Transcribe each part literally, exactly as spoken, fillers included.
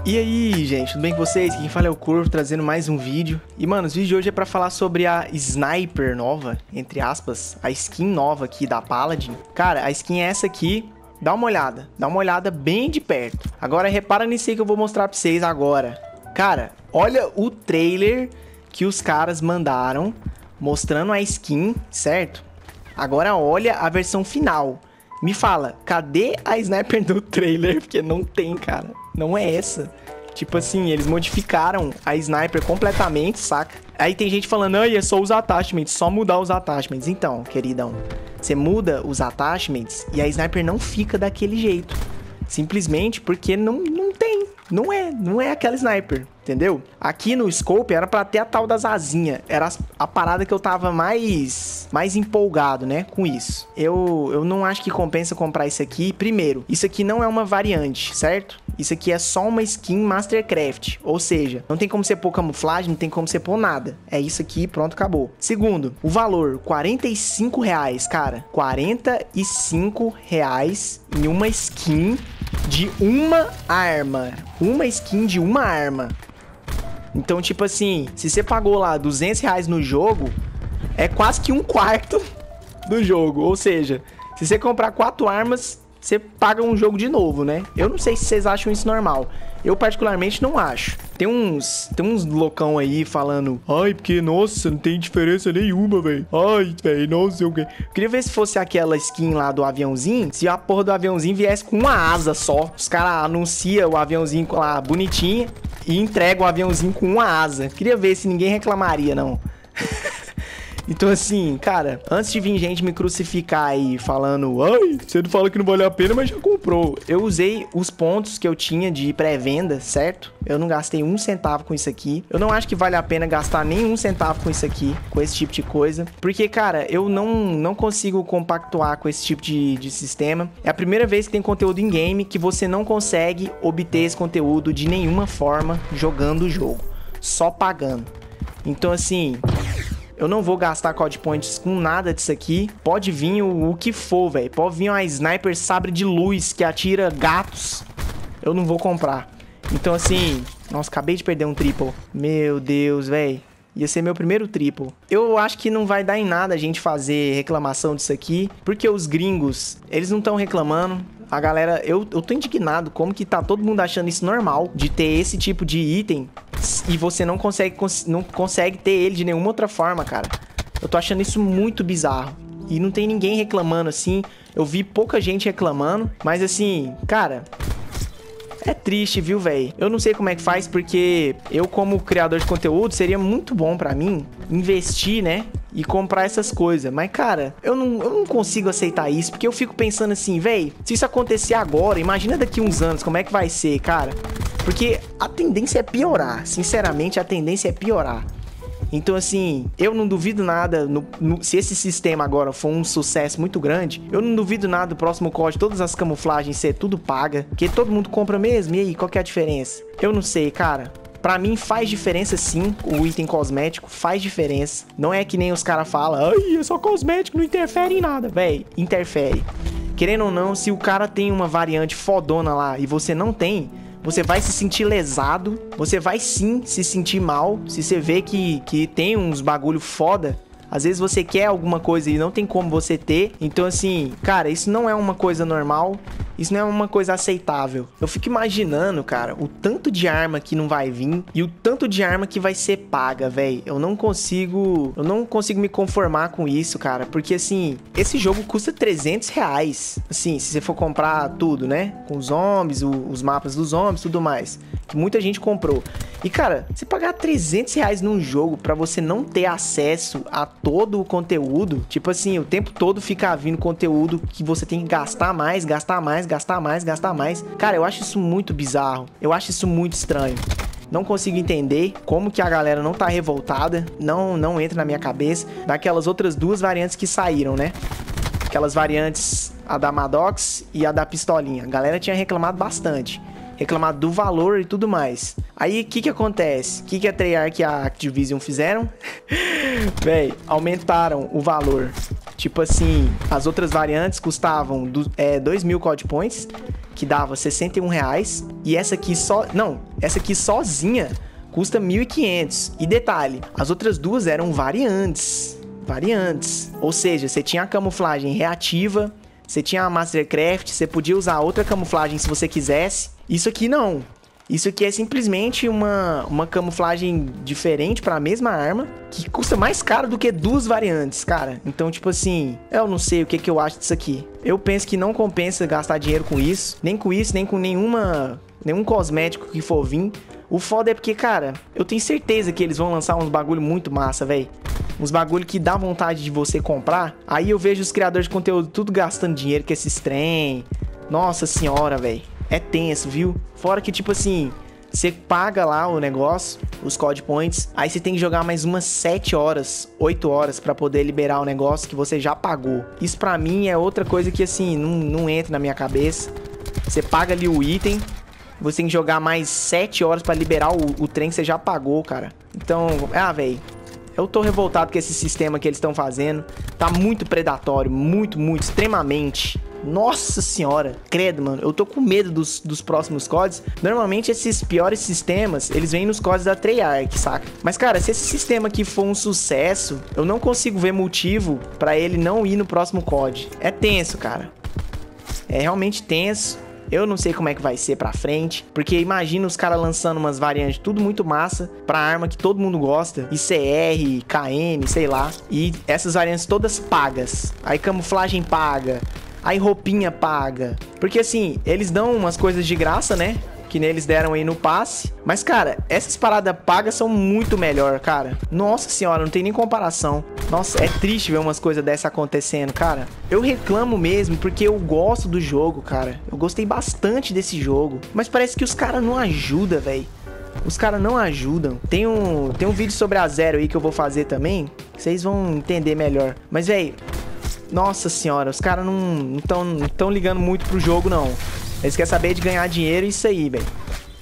E aí, gente, tudo bem com vocês? Quem fala é o Corvo, trazendo mais um vídeo. E, mano, os vídeos de hoje é pra falar sobre a Sniper nova, entre aspas, a skin nova aqui da Paladin. Cara, a skin é essa aqui, dá uma olhada, dá uma olhada bem de perto. Agora, repara nisso aí que eu vou mostrar pra vocês agora. Cara, olha o trailer que os caras mandaram, mostrando a skin, certo? Agora olha a versão final. Me fala, cadê a Sniper do trailer? Porque não tem, cara. Não é essa. Tipo assim, eles modificaram a Sniper completamente, saca? Aí tem gente falando, ai, é só os attachments, só mudar os attachments. Então, queridão, você muda os attachments e a Sniper não fica daquele jeito. Simplesmente porque não, não tem. Não é, não é aquela Sniper, entendeu? Aqui no Scope era pra ter a tal das asinhas. Era a parada que eu tava mais, mais empolgado, né, com isso. Eu, eu não acho que compensa comprar isso aqui. Primeiro, isso aqui não é uma variante, certo? Isso aqui é só uma skin Mastercraft. Ou seja, não tem como você pôr camuflagem, não tem como você pôr nada. É isso aqui, pronto, acabou. Segundo, o valor, quarenta e cinco reais, cara. quarenta e cinco reais em uma skin de uma arma. Uma skin de uma arma. Então, tipo assim, se você pagou lá duzentos reais no jogo, é quase que um quarto do jogo. Ou seja, se você comprar quatro armas, você paga um jogo de novo, né? Eu não sei se vocês acham isso normal. Eu particularmente não acho. Tem uns, tem uns loucão aí falando, ai, porque, nossa, não tem diferença nenhuma, velho. Ai, velho, não sei o quê. Queria ver se fosse aquela skin lá do aviãozinho, se a porra do aviãozinho viesse com uma asa só. Os caras anunciam o aviãozinho lá bonitinho e entregam o aviãozinho com uma asa. Queria ver se ninguém reclamaria, não. Então assim, cara, antes de vir gente me crucificar aí falando, ai, você não fala que não vale a pena, mas já comprou. Eu usei os pontos que eu tinha de pré-venda, certo? Eu não gastei um centavo com isso aqui. Eu não acho que vale a pena gastar nem um centavo com isso aqui, com esse tipo de coisa. Porque, cara, eu não, não consigo compactuar com esse tipo de, de sistema. É a primeira vez que tem conteúdo em game que você não consegue obter esse conteúdo de nenhuma forma jogando o jogo. Só pagando. Então, assim... eu não vou gastar code points com nada disso aqui. Pode vir o, o que for, velho. Pode vir uma Sniper sabre de luz que atira gatos. Eu não vou comprar. Então, assim... nossa, acabei de perder um triple. Meu Deus, velho. Ia ser meu primeiro triple. Eu acho que não vai dar em nada a gente fazer reclamação disso aqui. Porque os gringos, eles não estão reclamando. A galera... Eu, eu tô indignado. Como que tá todo mundo achando isso normal? De ter esse tipo de item... e você não consegue, não consegue ter ele de nenhuma outra forma, cara. Eu tô achando isso muito bizarro. E não tem ninguém reclamando, assim. Eu vi pouca gente reclamando. Mas, assim, cara... é triste, viu, velho? Eu não sei como é que faz, porque eu, como criador de conteúdo, seria muito bom pra mim investir, né? E comprar essas coisas. Mas, cara, eu não, eu não consigo aceitar isso. Porque eu fico pensando assim, velho, se isso acontecer agora, imagina daqui uns anos, como é que vai ser, cara? Porque a tendência é piorar. Sinceramente, a tendência é piorar. Então, assim, eu não duvido nada, no, no, se esse sistema agora for um sucesso muito grande, eu não duvido nada do próximo código, todas as camuflagens ser tudo paga, porque todo mundo compra mesmo, e aí, qual que é a diferença? Eu não sei, cara. Pra mim faz diferença sim, o item cosmético faz diferença. Não é que nem os caras falam, ai, é só cosmético, não interfere em nada. Véi, interfere. Querendo ou não, se o cara tem uma variante fodona lá e você não tem... você vai se sentir lesado, você vai sim se sentir mal, se você vê que, que tem uns bagulho foda. Às vezes você quer alguma coisa e não tem como você ter. Então assim, cara, isso não é uma coisa normal, isso não é uma coisa aceitável. Eu fico imaginando, cara, o tanto de arma que não vai vir e o tanto de arma que vai ser paga, velho. Eu não consigo, eu não consigo me conformar com isso, cara, porque assim, esse jogo custa trezentos reais. Assim, se você for comprar tudo, né? Com os zombies, o, os mapas dos zombies, tudo mais. Que muita gente comprou. E, cara, você pagar trezentos reais num jogo pra você não ter acesso a todo o conteúdo, tipo assim, o tempo todo ficar vindo conteúdo que você tem que gastar mais, gastar mais, gastar mais, gastar mais. Cara, eu acho isso muito bizarro. Eu acho isso muito estranho. Não consigo entender como que a galera não tá revoltada. Não, não entra na minha cabeça. Daquelas outras duas variantes que saíram, né? Aquelas variantes, a da Maddox e a da pistolinha. A galera tinha reclamado bastante. Reclamado do valor e tudo mais. Aí, o que que acontece? O que que a Treyarch e a Activision fizeram? Véi, aumentaram o valor. Tipo assim, as outras variantes custavam do, é, dois mil Code Points, que dava sessenta e um reais. E essa aqui só... Não, essa aqui sozinha custa mil e quinhentos. E detalhe, as outras duas eram variantes. Variantes. Ou seja, você tinha a camuflagem reativa, você tinha a Mastercraft, você podia usar outra camuflagem se você quisesse. Isso aqui não. Isso aqui é simplesmente uma, uma camuflagem diferente para a mesma arma, que custa mais caro do que duas variantes, cara. Então, tipo assim, eu não sei o que, que eu acho disso aqui. Eu penso que não compensa gastar dinheiro com isso, nem com isso, nem com nenhuma, nenhum cosmético que for vir. O foda é porque, cara, eu tenho certeza que eles vão lançar uns bagulho muito massa, velho. Uns bagulho que dá vontade de você comprar. Aí eu vejo os criadores de conteúdo tudo gastando dinheiro com esses trem. Nossa senhora, velho. É tenso, viu? Fora que, tipo assim, você paga lá o negócio, os Code Points, aí você tem que jogar mais umas sete horas, oito horas pra poder liberar o negócio que você já pagou. Isso pra mim é outra coisa que, assim, não, não entra na minha cabeça. Você paga ali o item, você tem que jogar mais sete horas pra liberar o, o trem que você já pagou, cara. Então, ah, velho, eu tô revoltado com esse sistema que eles estão fazendo. Tá muito predatório, muito, muito, extremamente. Nossa senhora, credo, mano, eu tô com medo dos, dos próximos C O Ds. Normalmente esses piores sistemas, eles vêm nos C O Ds da Treyarch, saca? Mas, cara, se esse sistema aqui for um sucesso, eu não consigo ver motivo pra ele não ir no próximo C O D. É tenso, cara. É realmente tenso. Eu não sei como é que vai ser pra frente, porque imagina os caras lançando umas variantes tudo muito massa pra arma que todo mundo gosta, I C R, K M, sei lá, e essas variantes todas pagas. Aí camuflagem paga, aí roupinha paga. Porque assim, eles dão umas coisas de graça, né? Que neles deram aí no passe. Mas, cara, essas paradas pagas são muito melhor, cara. Nossa senhora, não tem nem comparação. Nossa, é triste ver umas coisas dessas acontecendo, cara. Eu reclamo mesmo porque eu gosto do jogo, cara. Eu gostei bastante desse jogo. Mas parece que os caras não ajudam, velho. Os caras não ajudam. Tem um, tem um vídeo sobre a Zero aí que eu vou fazer também. Vocês vão entender melhor. Mas, velho, nossa senhora, os caras não estão não tão ligando muito pro jogo, não. Eles querem saber de ganhar dinheiro e isso aí, velho.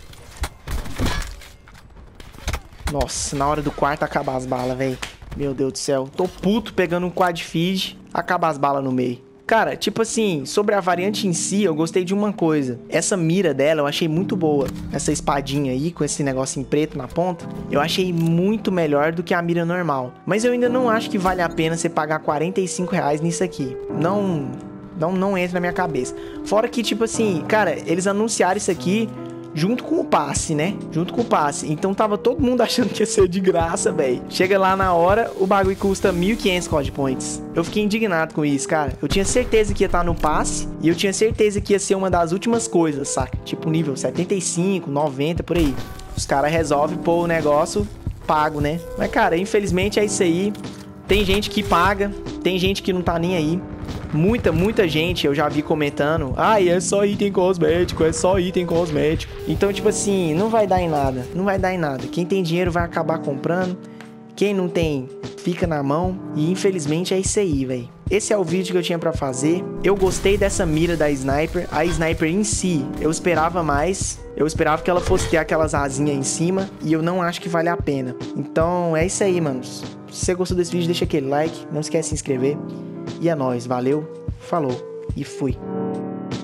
Nossa, na hora do quarto acabar as balas, velho. Meu Deus do céu. Tô puto pegando um quad feed, acaba as balas no meio. Cara, tipo assim, sobre a variante em si, eu gostei de uma coisa. Essa mira dela eu achei muito boa. Essa espadinha aí, com esse negocinho preto na ponta, eu achei muito melhor do que a mira normal. Mas eu ainda não acho que vale a pena você pagar quarenta e cinco reais nisso aqui. Não... Não, não entra na minha cabeça. Fora que, tipo assim, cara, eles anunciaram isso aqui junto com o passe, né? Junto com o passe. Então tava todo mundo achando que ia ser de graça, velho. Chega lá na hora, o bagulho custa mil e quinhentos Code Points. Eu fiquei indignado com isso, cara. Eu tinha certeza que ia estar no passe e eu tinha certeza que ia ser uma das últimas coisas, saca? Tipo nível setenta e cinco, noventa, por aí. Os caras resolvem pôr o negócio pago, né? Mas, cara, infelizmente é isso aí. Tem gente que paga, tem gente que não tá nem aí. Muita, muita gente eu já vi comentando: ai, é só item cosmético, é só item cosmético. Então, tipo assim, não vai dar em nada. Não vai dar em nada. Quem tem dinheiro vai acabar comprando. Quem não tem, fica na mão. E infelizmente é isso aí, velho. Esse é o vídeo que eu tinha pra fazer. Eu gostei dessa mira da Sniper. A Sniper em si, eu esperava mais. Eu esperava que ela fosse ter aquelas asinhas em cima. E eu não acho que vale a pena. Então é isso aí, manos. Se você gostou desse vídeo, deixa aquele like. Não esquece de se inscrever. E é nóis, valeu, falou e fui.